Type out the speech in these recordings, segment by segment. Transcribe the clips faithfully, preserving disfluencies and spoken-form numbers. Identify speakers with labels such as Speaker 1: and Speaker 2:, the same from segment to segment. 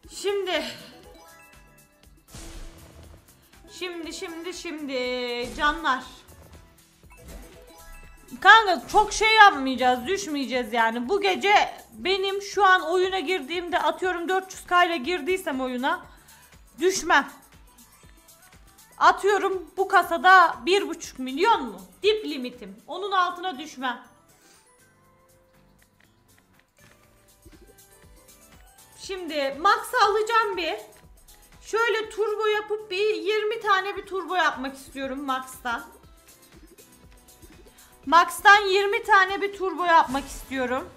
Speaker 1: Şimdi. Şimdi şimdi şimdi canlar. Kanka çok şey yapmayacağız, düşmeyeceğiz yani. Bu gece benim şu an oyuna girdiğimde atıyorum dört yüz K ile girdiysem oyuna düşmem. Atıyorum bu kasada bir buçuk milyon mu? Dip limitim. Onun altına düşmem. Şimdi max alacağım bir. Şöyle turbo yapıp bir yirmi tane bir turbo yapmak istiyorum max'tan. Max'tan yirmi tane bir turbo yapmak istiyorum.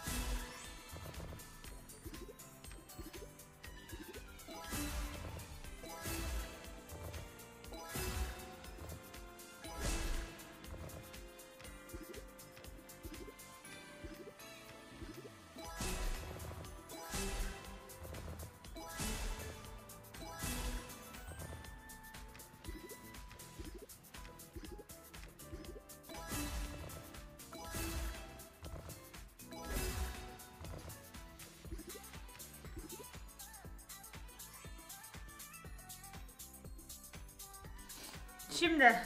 Speaker 1: Şimdi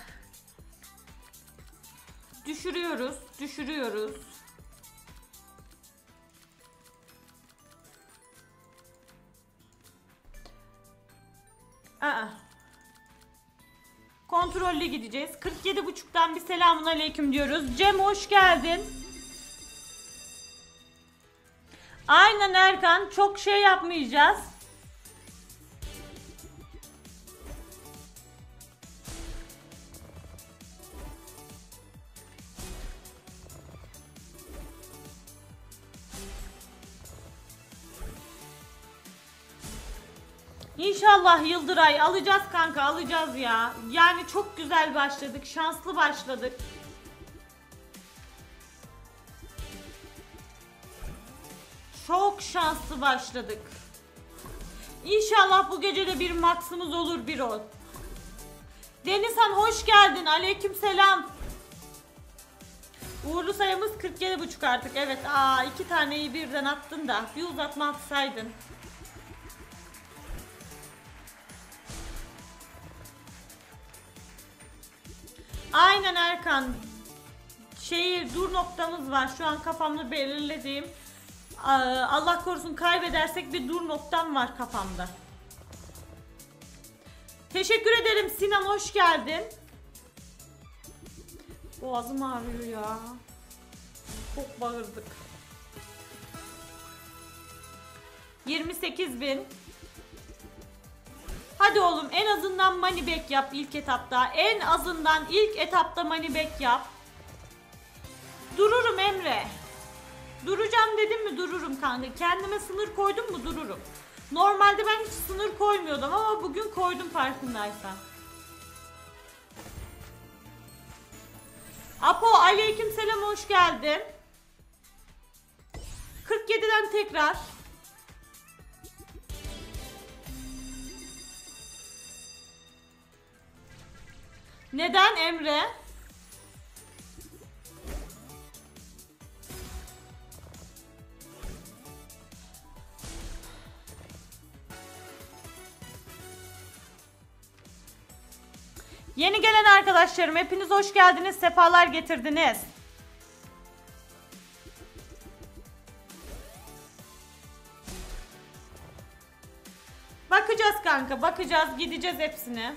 Speaker 1: düşürüyoruz, düşürüyoruz. Aa. Kontrollü gideceğiz. kırk yedi buçuktan bir selamun aleyküm diyoruz. Cem hoş geldin. Aynen Erkan, çok şey yapmayacağız. İnşallah Yıldıray alacağız kanka, alacağız ya. Yani çok güzel başladık, şanslı başladık. Çok şanslı başladık. İnşallah bu gece de bir maksımız olur, bir ol. Denizhan hoş geldin. Aleykümselam. Uğurlu sayımız kırk yedi buçuk artık. Evet. Aa, iki taneyi birden attın da bir uzatma atsaydın. Aynen Erkan. Şeyi dur noktamız var. Şu an kafamda belirlediğim. Allah korusun kaybedersek bir dur noktam var kafamda. Teşekkür ederim Sinan, hoş geldin. Boğazım ağrıyor ya. Çok bağırdık. yirmi sekiz bin. Hadi oğlum en azından money back yap ilk etapta. En azından ilk etapta money back yap. Dururum Emre. Duracağım dedim mi dururum kanka. Kendime sınır koydum mu dururum. Normalde ben hiç sınır koymuyordum ama bugün koydum farkındaysan. Apo aleykümselam, hoş geldin. kırk yediden tekrar. Neden Emre? Yeni gelen arkadaşlarım hepiniz hoş geldiniz, sefalar getirdiniz. Bakacağız kanka, bakacağız, gideceğiz hepsine.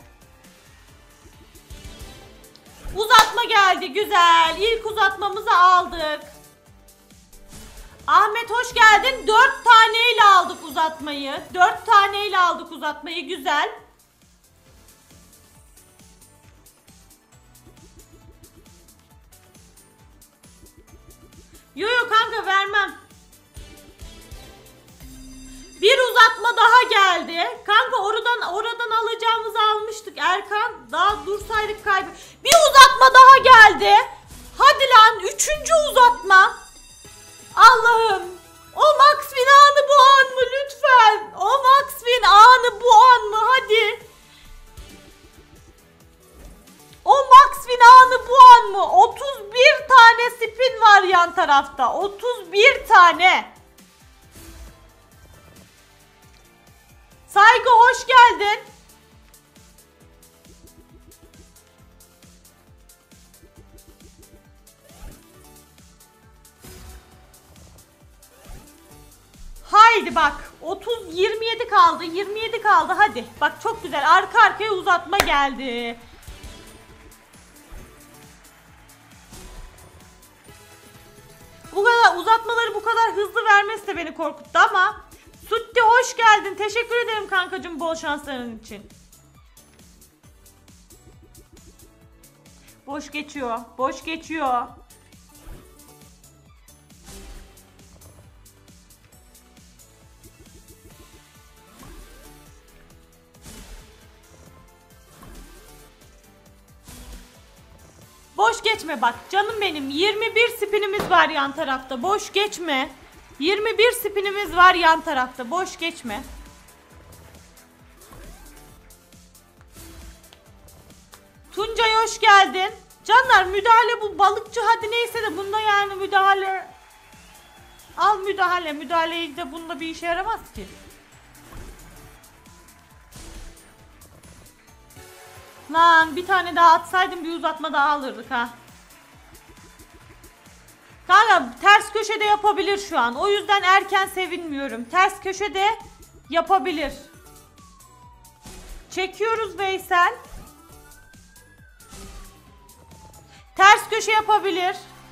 Speaker 1: Uzatma geldi, güzel. İlk uzatmamızı aldık. Ahmet hoş geldin. Dört taneyle aldık uzatmayı. Dört taneyle aldık uzatmayı, güzel. Yo yo kanka vermem. Bir uzatma daha geldi. Kanka oradan oradan alacağımızı almıştık Erkan. Daha dursaydık kaybı. Bir uzatma daha geldi. Hadi lan, üçüncü uzatma. Allah'ım. O Max Win anı bu an mı lütfen? O Max Win anı bu an mı? Hadi. O Max Win anı bu an mı? otuz bir tane spin var yan tarafta. otuz bir tane. Saygı hoş geldin. Haydi bak. otuz yirmi yedi kaldı. yirmi yedi kaldı. Hadi. Bak çok güzel. Arka arkaya uzatma geldi. Bu kadar uzatmaları bu kadar hızlı vermesi de beni korkuttu ama Sutti hoş geldin. Teşekkür ederim kankacığım bol şansların için. Boş geçiyor. Boş geçiyor. Boş geçme bak canım benim. yirmi bir spinimiz var yan tarafta. Boş geçme. yirmi bir spinimiz var yan tarafta. Boş geçme. Tuncay hoş geldin. Canlar müdahale bu balıkçı hadi neyse de bunda yani müdahale. Al müdahale. Müdahaleyi de bunda bir işe yaramaz ki. Lan bir tane daha atsaydım bir uzatma daha alırdık ha. Kanka ters köşede yapabilir şu an. O yüzden erken sevinmiyorum. Ters köşede yapabilir. Çekiyoruz Veysel. Ters köşe yapabilir.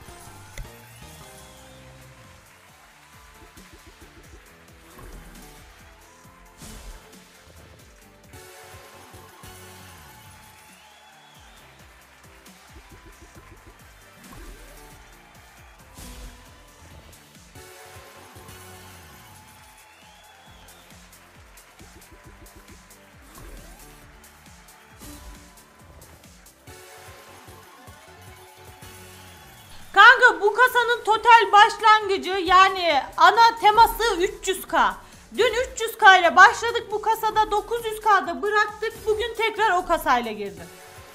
Speaker 1: Kanka bu kasanın total başlangıcı yani ana teması üç yüz K. Dün üç yüz K ile başladık bu kasada, dokuz yüz K'da bıraktık. Bugün tekrar o kasayla girdim.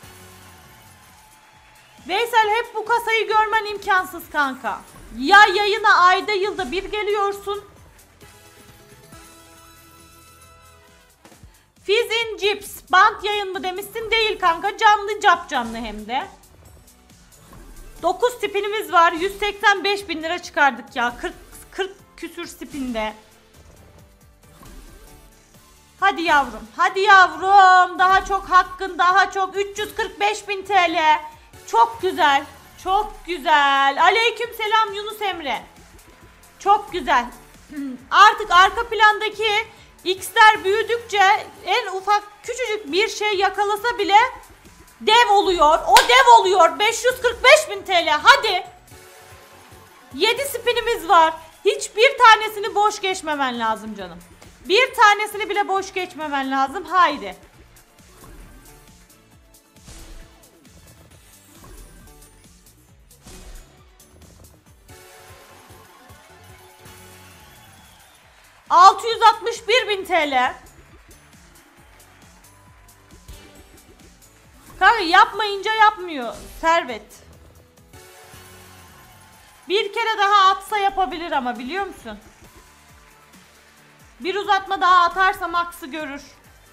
Speaker 1: Veysel hep bu kasayı görmen imkansız kanka. Ya yayına ayda yılda bir geliyorsun. Fizin Cips bant yayın mı demişsin, değil kanka, canlı cap canlı hem de. dokuz spinimiz var. yüz seksen beş bin lira çıkardık ya. kırk, kırk küsür spinde. Hadi yavrum. Hadi yavrum. Daha çok hakkın. Daha çok. üç yüz kırk beş bin T L. Çok güzel. Çok güzel. Aleyküm selam Yunus Emre. Çok güzel. Artık arka plandaki X'ler büyüdükçe en ufak küçücük bir şey yakalasa bile dev oluyor. O dev oluyor. beş yüz kırk beş bin T L. Hadi. yedi spinimiz var. Hiçbir tanesini boş geçmemen lazım canım. Bir tanesini bile boş geçmemen lazım. Haydi. altı yüz altmış bir bin T L. Kanka yapmayınca yapmıyor Servet. Bir kere daha atsa yapabilir ama biliyor musun? Bir uzatma daha atarsa maksı görür.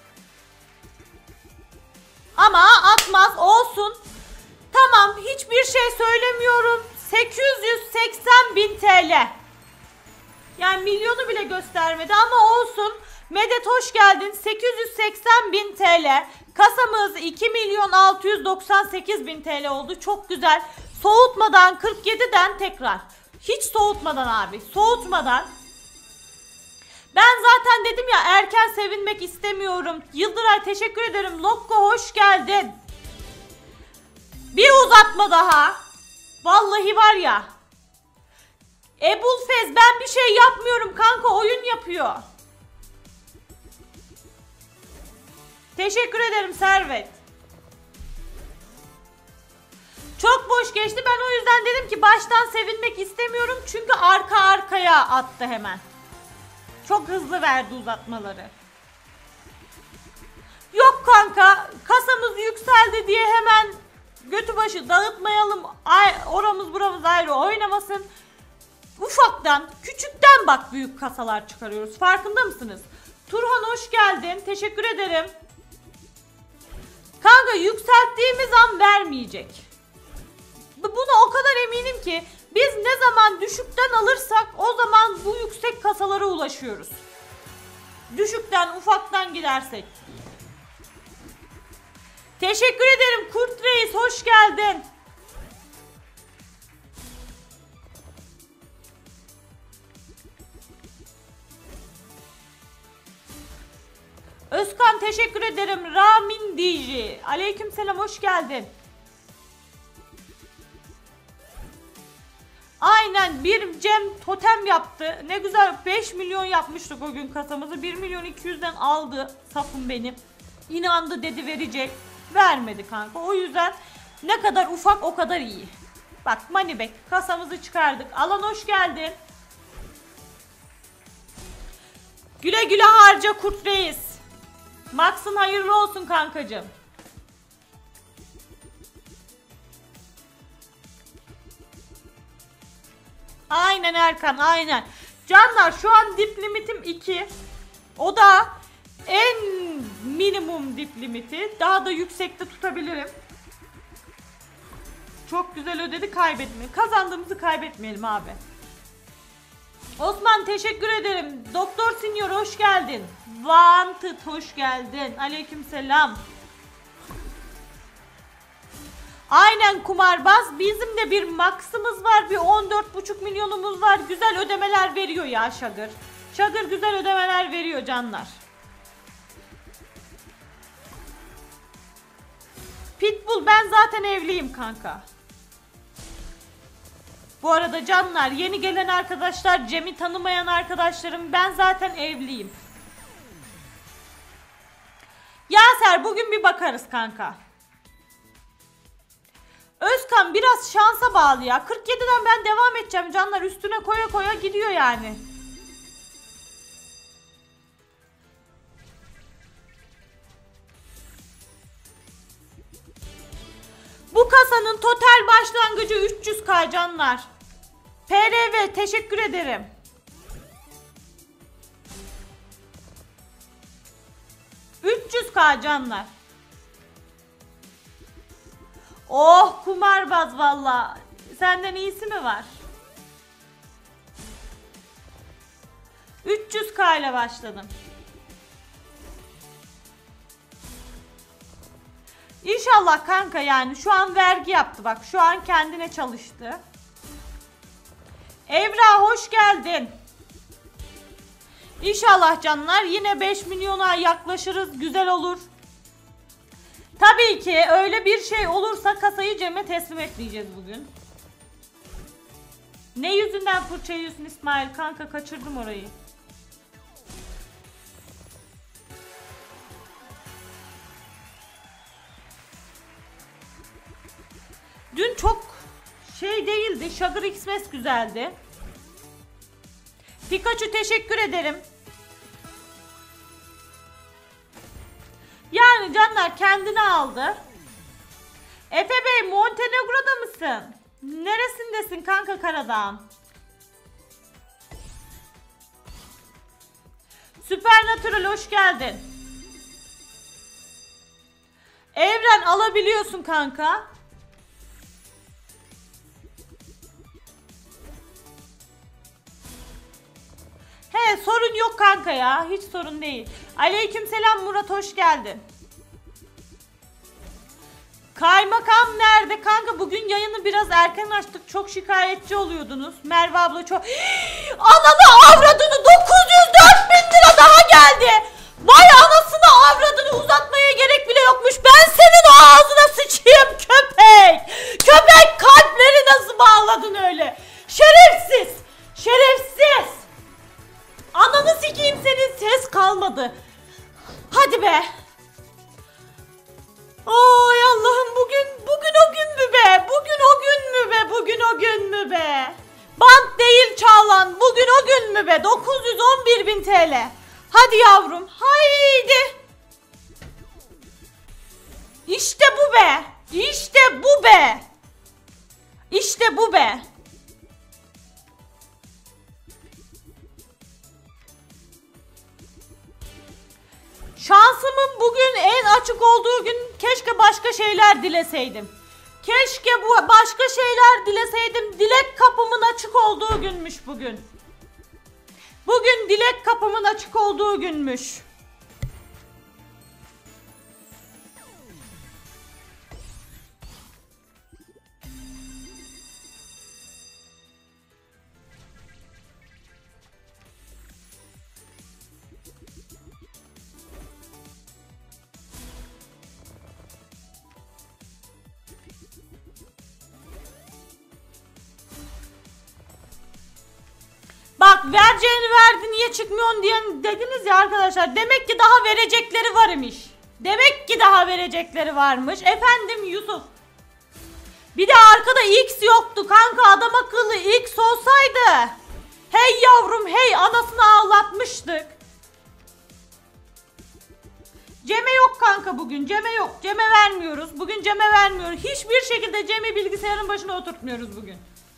Speaker 1: Ama atmaz, olsun. Tamam, hiçbir şey söylemiyorum. sekiz yüz seksen bin T L. Yani milyonu bile göstermedi ama olsun. Medet hoş geldin. sekiz yüz seksen bin T L. Kasamız iki milyon altı yüz doksan sekiz bin T L oldu. Çok güzel. Soğutmadan kırk yediden tekrar. Hiç soğutmadan abi. Soğutmadan. Ben zaten dedim ya, erken sevinmek istemiyorum. Yıldıray teşekkür ederim. Lokko hoş geldin. Bir uzatma daha. Vallahi var ya. Ebulfez ben bir şey yapmıyorum kanka, oyun yapıyor. Teşekkür ederim Servet. Çok boş geçti, ben o yüzden dedim ki baştan sevinmek istemiyorum. Çünkü arka arkaya attı hemen. Çok hızlı verdi uzatmaları. Yok kanka, kasamız yükseldi diye hemen götü başı dağıtmayalım. Ay, oramız buramız ayrı oynamasın. Ufaktan, küçükten bak büyük kasalar çıkarıyoruz. Farkında mısınız? Turhan hoş geldin. Teşekkür ederim. Kanka yükselttiğimiz an vermeyecek. Buna o kadar eminim ki biz ne zaman düşükten alırsak o zaman bu yüksek kasalara ulaşıyoruz. Düşükten ufaktan gidersek. Teşekkür ederim Kurt Reis, hoş geldin. Özkan teşekkür ederim. Ramin Diji. Aleykümselam, hoş geldin. Aynen, bir Cem totem yaptı. Ne güzel, beş milyon yapmıştık o gün kasamızı. bir milyon iki yüzden aldı safım benim. İnandı dedi verecek. Vermedi kanka. O yüzden ne kadar ufak o kadar iyi. Bak Moneyback kasamızı çıkardık. Alan hoş geldin. Güle güle harca Kurt Reis. Max'ın hayırlı olsun kankacığım. Aynen Erkan, aynen. Canlar şu an dip limitim iki. O da en minimum dip limiti. Daha da yüksekte tutabilirim. Çok güzel ödedi, kaybetmeyelim. Kazandığımızı kaybetmeyelim abi. Osman teşekkür ederim. Doktor Senior hoş geldin. Wanted hoş geldin. Aleykümselam. Aynen kumarbaz. Bizim de bir max'ımız var. Bir on dört buçuk milyonumuz var. Güzel ödemeler veriyor ya Şagır. Şagır güzel ödemeler veriyor canlar. Pitbull ben zaten evliyim kanka. Bu arada canlar, yeni gelen arkadaşlar, Cem'i tanımayan arkadaşlarım, ben zaten evliyim. Yaser bugün bir bakarız kanka. Özkan biraz şansa bağlı ya. kırk yediden ben devam edeceğim canlar, üstüne koya koya gidiyor yani. Bu kasanın total başlangıcı üç yüz K canlar. P R V teşekkür ederim. üç yüz K canlar. Oh kumarbaz valla. Senden iyisi mi var? üç yüz K ile başladım. İnşallah kanka, yani şu an vergi yaptı bak, şu an kendine çalıştı. Evra hoş geldin. İnşallah canlar yine beş milyona yaklaşırız, güzel olur. Tabii ki öyle bir şey olursa kasayı Cem'e teslim etmeyeceğiz bugün. Ne yüzünden fırça yiyorsun İsmail kanka, kaçırdım orayı. Dün çok şey değildi. Sugar Express güzeldi. Pikachu teşekkür ederim. Yani canlar kendini aldı. Efe Bey Montenegro'da mısın? Neresindesin kanka Karadağ'ın? Supernatural hoş geldin. Evren alabiliyorsun kanka. He sorun yok kanka ya, hiç sorun değil. Aleykümselam Murat hoş geldin. Kaymakam nerede kanka? Bugün yayını biraz erken açtık, çok şikayetçi oluyordunuz. Merve abla çok ananı avradını, dokuz yüz dört bin lira daha geldi. Vay anasını avradını, uzatmaya gerek bile yokmuş. Ben senin o ağzına sıçayım köpek. Köpek kalpleri nasıl bağladın öyle? Şerefsiz. Şerefsiz. Ananı sikeyim senin, ses kalmadı. Hadi be. Oy Allah'ım, bugün bugün o gün mü be? Bugün o gün mü be? Bugün o gün mü be? Bant değil Çağlan. Bugün o gün mü be? dokuz yüz on bir bin T L. Hadi yavrum. Haydi. İşte bu be. İşte bu be. İşte bu be. Şansımın bugün en açık olduğu gün, keşke başka şeyler dileseydim. Keşke bu başka şeyler dileseydim. Dilek kapımın açık olduğu günmüş bugün. Bugün dilek kapımın açık olduğu günmüş. Bak, vereceğini verdi, niye çıkmıyorsun diye dediniz ya arkadaşlar. Demek ki daha verecekleri varmış. Demek ki daha verecekleri varmış. Efendim Yusuf. Bir de arkada X yoktu kanka, adam akıllı X olsaydı. Hey yavrum hey, anasını ağlatmıştık. Cem'e yok kanka bugün. Cem'e yok. Cem'e vermiyoruz. Bugün Cem'e vermiyoruz. Hiçbir şekilde Cem'i bilgisayarın başına oturtmuyoruz bugün.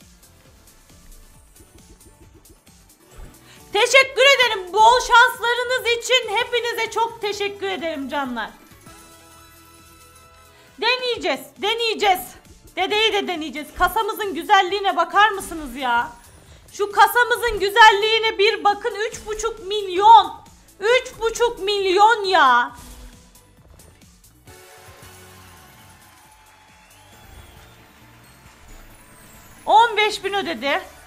Speaker 1: Teşekkür ederim. Bol şanslarınız için hepinize çok teşekkür ederim canlar. Deneyeceğiz. Deneyeceğiz. Dedeyi de deneyeceğiz. Kasamızın güzelliğine bakar mısınız ya? Şu kasamızın güzelliğine bir bakın. üç buçuk milyon. üç buçuk milyon ya. on beş bin ödedi.